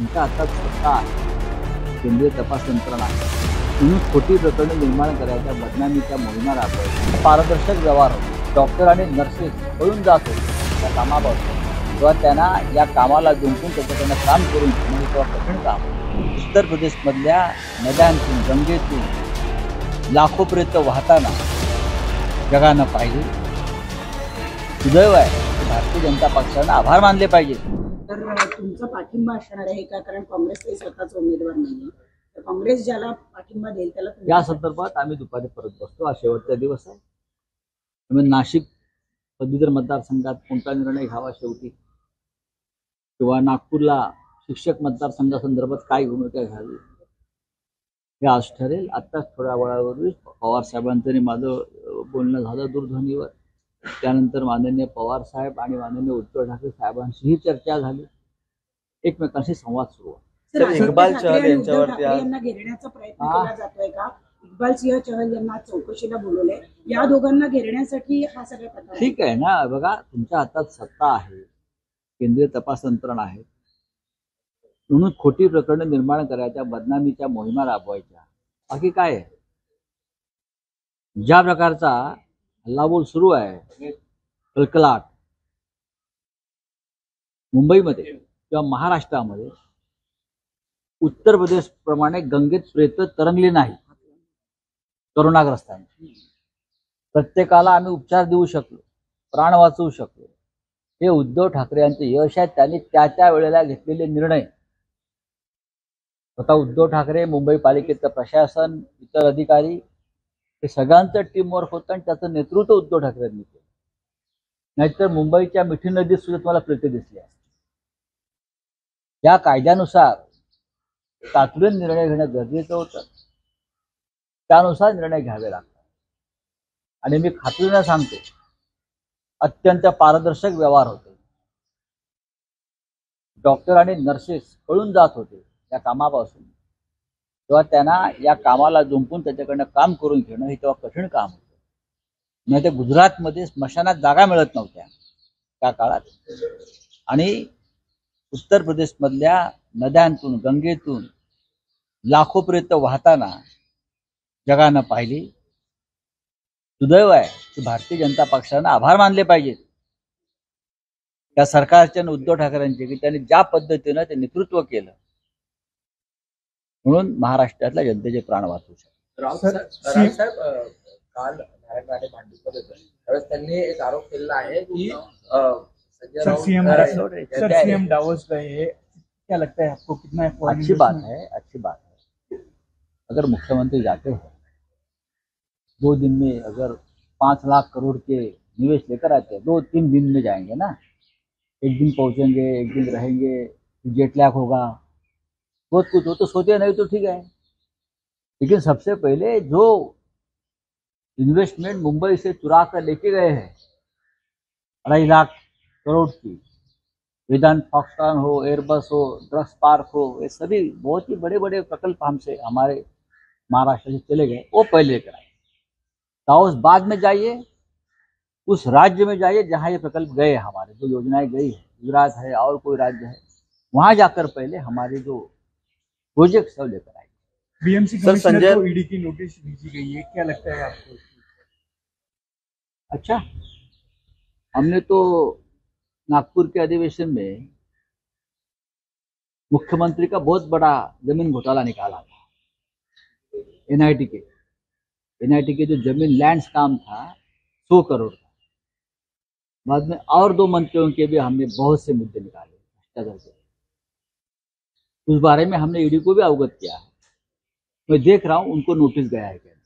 तुमच्या हातात सत्ता आहे, केंद्रीय तपास यंत्रणा आहे, म्हणून खोटी प्रकरणं निर्माण करायच्या बदनामीच्या मोहिमा राबवायच्या. पारदर्शक व्यवहार होतो. डॉक्टर आणि नर्सेस पळून जात होते त्या कामापासून. तेव्हा त्यांना या कामाला जुंपून त्याच्याकडनं काम करून घेणं तेव्हा कठीण काम. उत्तर प्रदेशमधल्या नद्यांतून गंगेतून लाखोपर्यंत वाहताना जगानं पाहिजे. सुदैव आहे की भारतीय जनता पक्षानं आभार मानले पाहिजे. तर तुमचा पाठिंबा असणार आहे का? कारण काँग्रेस काही स्वतःचा उमेदवार नाही. तर काँग्रेस ज्याला पाठिंबा देईल त्याला या संदर्भात आम्ही दुपारी परत बसतो. हा शेवटचा दिवस आहे. त्यामुळे नाशिक पदवीधर मतदारसंघात कोणता निर्णय घ्यावा शेवटी, किंवा नागपूरला शिक्षक मतदारसंघासंदर्भात काय भूमिका घ्यावी हे आज ठरेल. आत्ताच थोड्या वेळापूर्वी पवार साहेबांचं माझं बोलणं झालं दूरध्वनीवर. त्यानंतर माननीय पवार साहेब आणि माननीय उद्धव ठाकरे साहेबांशीही चर्चा झाली. एकमेकांशी संवाद सुरू आहे. इक्बाल चहल यांच्यावरती यांना घेरण्याचा प्रयत्न केला जातोय का? इक्बाल सिंह चहल यांना चौकशीला बोलवलंय. या दोघांना घेरण्यासाठी हा सगळा प्रकार ठीक आहे ना. बघा, तुमच्या हातात सत्ता आहे, केंद्रीय तपास यंत्रणा आहे, म्हणून खोटी प्रकरणं निर्माण करायच्या, बदनामीच्या मोहिमा राबवायच्या. बाकी काय आहे? ज्या प्रकारचा हल्लाबोल सुरू आहे, कलकलाट मुंबईमध्ये किंवा महाराष्ट्रामध्ये, उत्तर प्रदेश प्रमाणे गंगेत प्रेत तरंगली नाही करोनाग्रस्तांची. प्रत्येकाला आम्ही उपचार देऊ शकलो, प्राण वाचवू शकलो. हे उद्धव ठाकरे यांचे यश आहे. त्यांनी त्या वेळेला घेतलेले निर्णय, स्वतः उद्धव ठाकरे, मुंबई पालिकेचं प्रशासन, इतर अधिकारी, हे सगळ्यांचं टीमवर्क होतं आणि त्याचं नेतृत्व उद्धव ठाकरेंनी केलं. नाहीतर मुंबईच्या मिठी नदीत सुद्धा तुम्हाला प्रेते दिसली असते. या कायद्यानुसार तातडीने निर्णय घेणं गरजेचं होतं. त्यानुसार निर्णय घ्यावे लागतात. आणि मी खात्रीने सांगतो, अत्यंत पारदर्शक व्यवहार होते. डॉक्टर आणि नर्सेस पळून जात होते त्या कामापासून. तेव्हा त्यांना या कामाला जुंपून त्याच्याकडनं काम करून घेणं हे तेव्हा कठीण काम होतं. नाही तर गुजरातमध्ये स्मशानात जागा मिळत नव्हत्या त्या काळात. आणि उत्तर प्रदेशमधल्या नद्यांतून गंगेतून लाखोपर्यंत वाहताना जगानं पाहिली. सुदैव आहे की भारतीय जनता पक्षानं आभार मानले पाहिजेत त्या सरकारच्या उद्धव ठाकरेंचे, की त्यांनी ज्या पद्धतीनं ते नेतृत्व केलं, म्हणून महाराष्ट्रातल्या जनतेचे प्राण वाचू शकतात. राव साहेब काल नारायण राणे भांडुपमध्ये होते, त्यावेळेस त्यांनी एक आरोप केलेला आहे की सीएम डावोस गए. क्या लगता है आपको, कितना अच्छी बात है, अच्छी बात है. अगर मुख्यमंत्री जाते हैं 2 दिन में, अगर 5 लाख करोड़ के निवेश लेकर आते हैं, 2-3 दिन में जाएंगे ना. 1 दिन पहुंचेंगे, 1 दिन रहेंगे, जेट लैग होगा, बहुत कुछ हो. तो सोचे नहीं तो ठीक है, लेकिन सबसे पहले जो इन्वेस्टमेंट मुंबई से चुरा कर लेके गए हैं 2.5 लाख करोड़ की, वेदांत फॉक्सकॉन हो, एयरबस हो, ड्रग्स पार्क हो, ये सभी बहुत ही बड़े बड़े प्रकल्प हमसे, हमारे महाराष्ट्र से चले गए. वो पहले लेकर आए. दावोस बाद में जाइए, उस राज्य में जाइए जहाँ ये प्रकल्प गए, हमारे जो योजनाएं गई है, गुजरात है और कोई राज्य है, वहां जाकर पहले हमारे जो प्रोजेक्ट सब लेकर आए. बीएमसी कमिश्नर को ईडी की नोटिस भेजी गई है, क्या लगता है आपको? अच्छा, हमने तो नागपुर के अधिवेशन में मुख्यमंत्री का बहुत बड़ा जमीन घोटाला निकाला था. एनआईटी के जो जमीन लैंड्स काम था 100 करोड़ का. बाद में और 2 मंत्रियों के भी हमने बहुत से मुद्दे निकाले भ्रष्टाचार के. उस बारे में हमने ईडी को भी अवगत किया है. मैं देख रहा हूं उनको नोटिस गया है क्या.